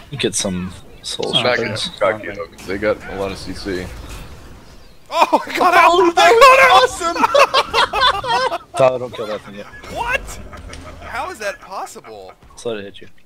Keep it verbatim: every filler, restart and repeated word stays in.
Get some soul Back in shards. cocky though, because they got a lot of C C. Oh, I got out! I got out! Tyler, don't kill that thing yet. What? How is that possible? Just let it hit you.